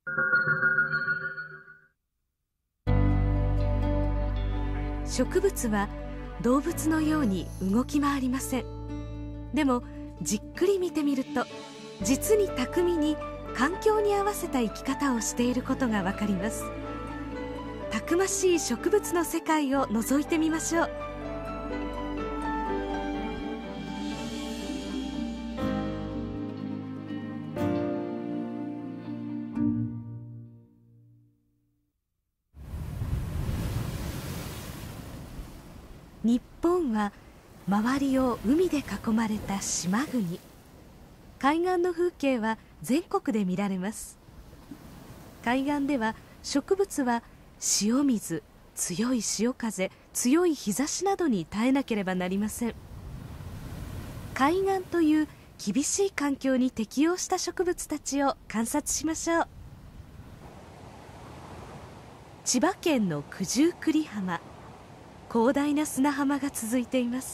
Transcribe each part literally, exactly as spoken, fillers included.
植物は動物のように動き回りません。でもじっくり見てみると、実に巧みに環境に合わせた生き方をしていることがわかります。たくましい植物の世界を覗いてみましょう。日本は周りを海で囲まれた島国。海岸の風景は全国で見られます。海岸では植物は塩水、強い潮風、強い日差しなどに耐えなければなりません。海岸という厳しい環境に適応した植物たちを観察しましょう。千葉県の九十九里浜、広大な砂浜が続いています。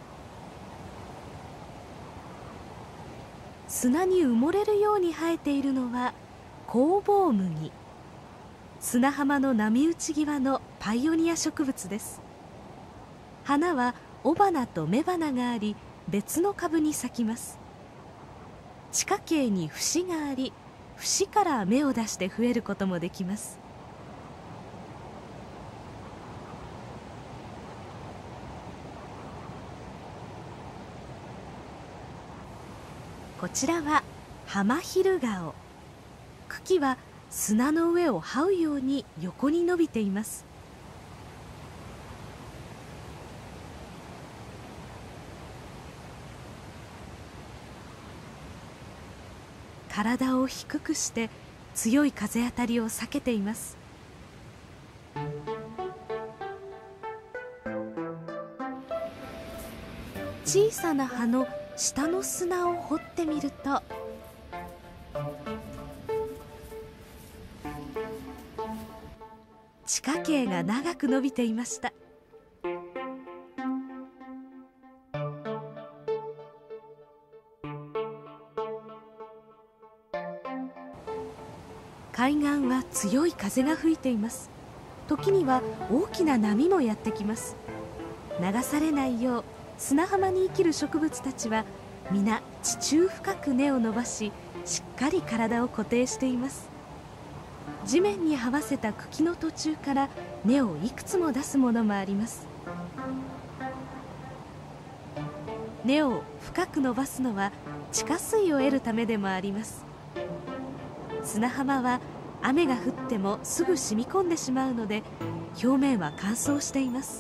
砂に埋もれるように生えているのはコウボウ麦。砂浜の波打ち際のパイオニア植物です。花は雄花と雌花があり、別の株に咲きます。地下茎に節があり、節から芽を出して増えることもできます。こちらはハマヒルガオ。茎は砂の上を這うように横に伸びています。体を低くして強い風当たりを避けています。小さな葉の下の砂を掘ってみると、地下茎が長く伸びていました。海岸は強い風が吹いています。時には大きな波もやってきます。流されないよう砂浜に生きる植物たちは皆地中深く根を伸ばし、しっかり体を固定しています。地面に這わせた茎の途中から根をいくつも出すものもあります。根を深く伸ばすのは地下水を得るためでもあります。砂浜は雨が降ってもすぐ染み込んでしまうので、表面は乾燥しています。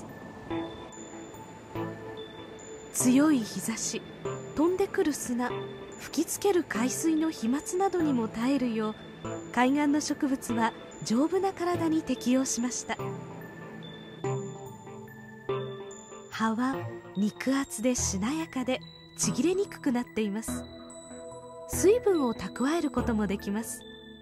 強い日差し、飛んでくる砂、吹きつける海水の飛沫などにも耐えるよう、海岸の植物は丈夫な体に適応しました。葉は肉厚でしなやかでちぎれにくくなっています。水分を蓄えることもできます。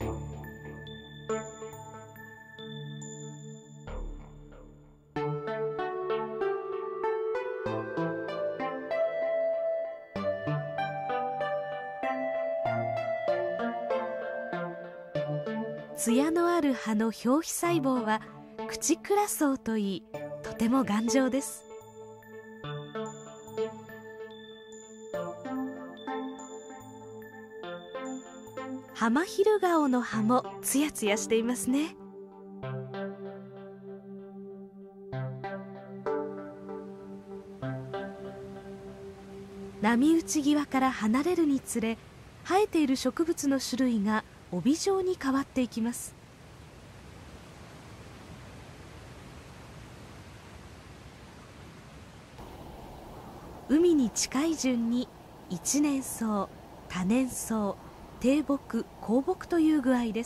艶のある葉の表皮細胞はクチクラ層といい、とても頑丈です。ハマヒルガオの葉もツヤツヤしていますね。波打ち際から離れるにつれ、生えている植物の種類が帯状に変わっていきます。海に近い順に一年草、多年草、低木、高木という具合です。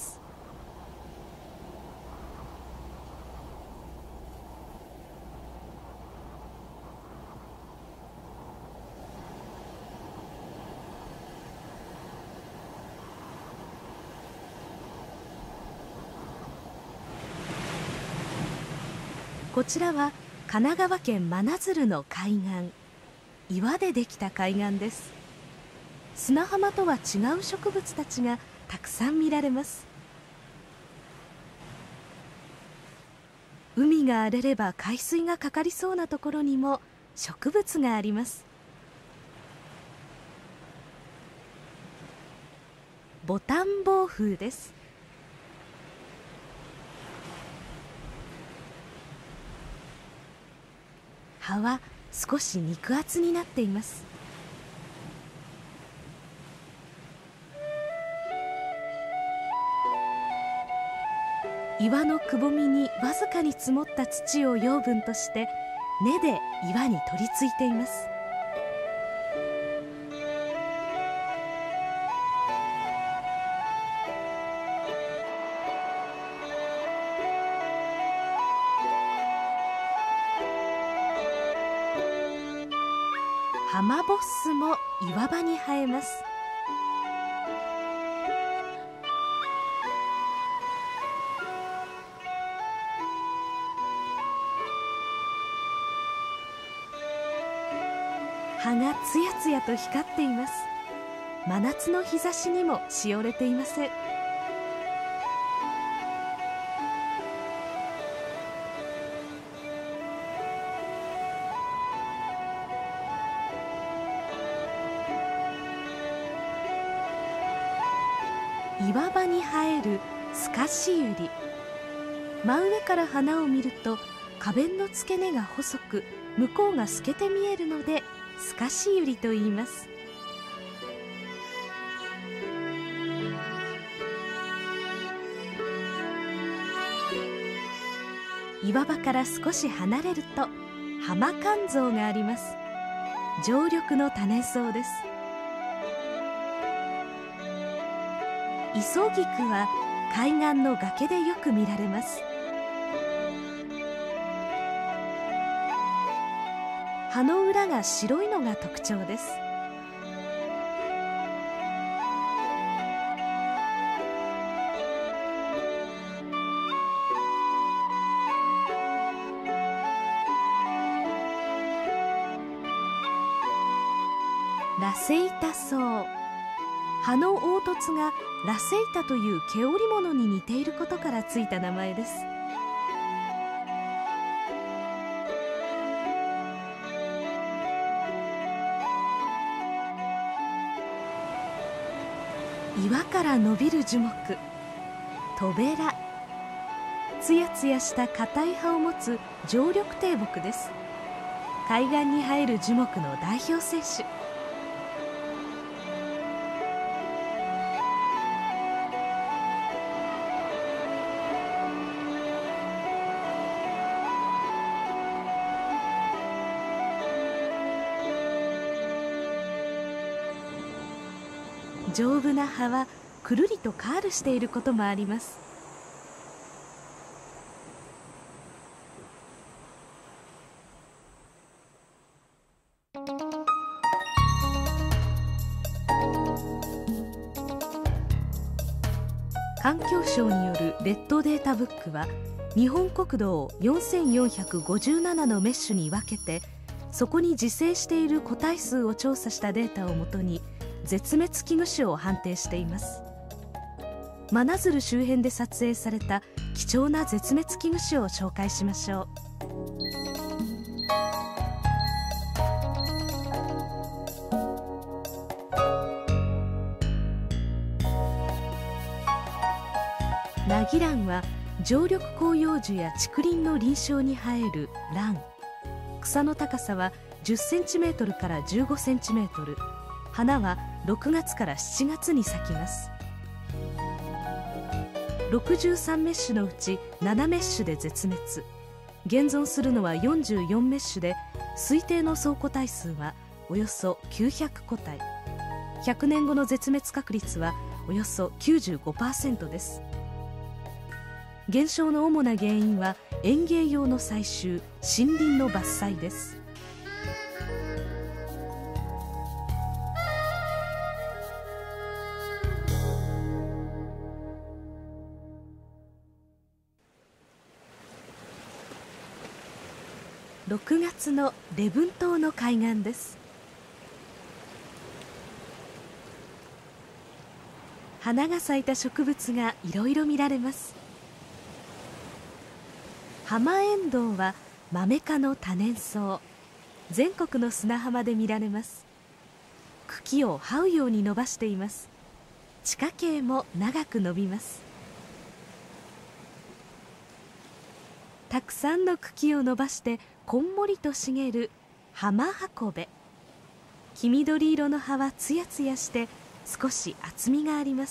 こちらは神奈川県真鶴の海岸。岩でできた海岸です。砂浜とは違う植物たちがたくさん見られます。 海が荒れれば海水がかかりそうなところにも植物があります。ボタンボウフウです。葉は少し肉厚になっています。岩のくぼみにわずかに積もった土を養分として根で岩に取り付いています。ハマボッスも岩場に生えます。葉がつやつやと光っています。真夏の日差しにもしおれていません。岩場に生えるスカシユリ。真上から花を見ると花弁の付け根が細く、向こうが透けて見えるのでスカシユリと言います。岩場から少し離れるとハマカンゾウがあります。常緑の多年草です。イソギクは海岸の崖でよく見られます。葉の裏が白いのが特徴です。ラセイタソウ。葉の凹凸がラセイタという毛織物に似ていることからついた名前です。岩から伸びる樹木、トベラ。つやつやした硬い葉を持つ常緑低木です。海岸に生える樹木の代表選手。丈夫な葉はくるりとカールしていることもあります。環境省によるレッドデータブックは日本国土をよんせんよんひゃくごじゅうななのメッシュに分けて、そこに自生している個体数を調査したデータをもとに絶滅危惧種を判定しています。真鶴周辺で撮影された貴重な絶滅危惧種を紹介しましょう。ナギランは常緑広葉樹や竹林の林床に生える蘭。草の高さはじゅっセンチメートルからじゅうごセンチメートル。花はろくがつからしちがつに咲きます。ろくじゅうさんメッシュのうちななメッシュで絶滅。現存するのはよんじゅうよんメッシュで、推定の総個体数はおよそきゅうひゃく個体。ひゃくねんごの絶滅確率はおよそ きゅうじゅうごパーセント です。減少の主な原因は園芸用の採集、森林の伐採です。ろくがつの礼文島の海岸です。花が咲いた植物がいろいろ見られます。 ハマエンドウはマメ科の多年草、全国の砂浜で見られます。茎を這うように伸ばしています。地下茎も長く伸びます。たくさんの茎を伸ばしてこんもりと茂るハマハコベ。黄緑色の葉はつやつやして少し厚みがあります。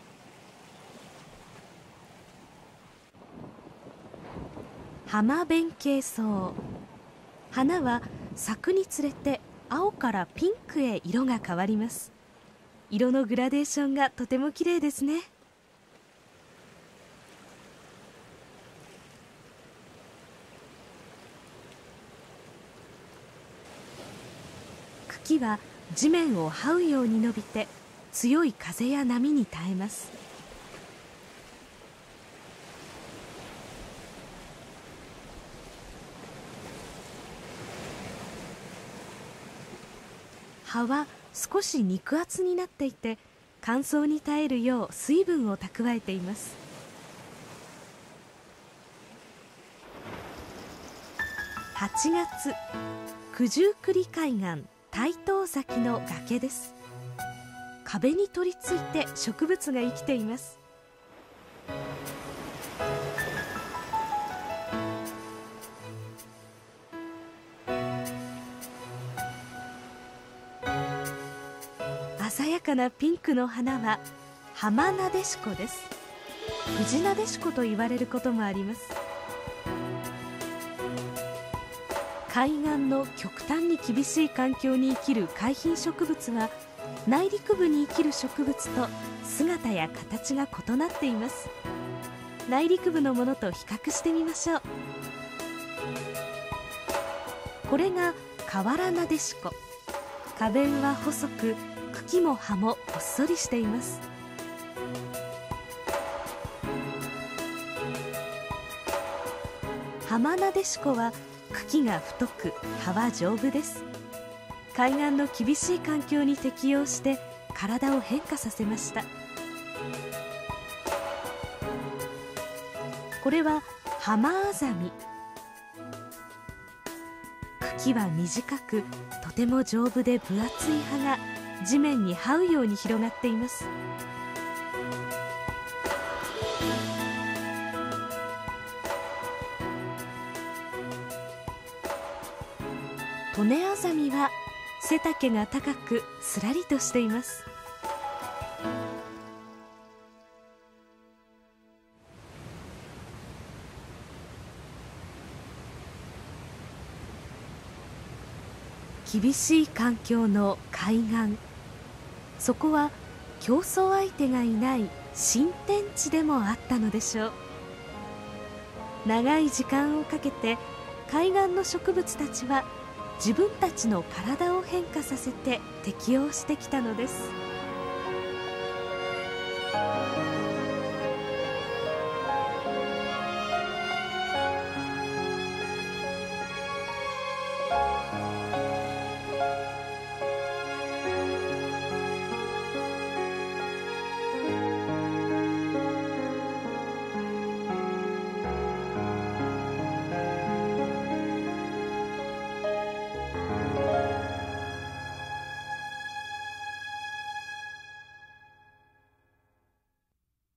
ハマベンケイソウ。花は咲くにつれて青からピンクへ色が変わります。色のグラデーションがとても綺麗ですね。茎は地面を這うように伸びて強い風や波に耐えます。葉は少し肉厚になっていて乾燥に耐えるよう水分を蓄えています。はちがつ、九十九里海岸台東崎の崖です。壁に取り付いて植物が生きています。鮮やかなピンクの花はハマナデシコです。フジナデシコと言われることもあります。海岸の極端に厳しい環境に生きる海浜植物は内陸部に生きる植物と姿や形が異なっています。内陸部のものと比較してみましょう。これがカワラナデシコ。花弁は細く茎も葉もほっそりしています。ハマナデシコは茎が太く葉は丈夫です。海岸の厳しい環境に適応して体を変化させました。これはハマアザミ。茎は短くとても丈夫で分厚い葉が地面に這うように広がっています。トネアザミは背丈が高くすらりとしています。厳しい環境の海岸、そこは競争相手がいない新天地でもあったのでしょう。長い時間をかけて海岸の植物たちは自分たちの体を変化させて適応してきたのです。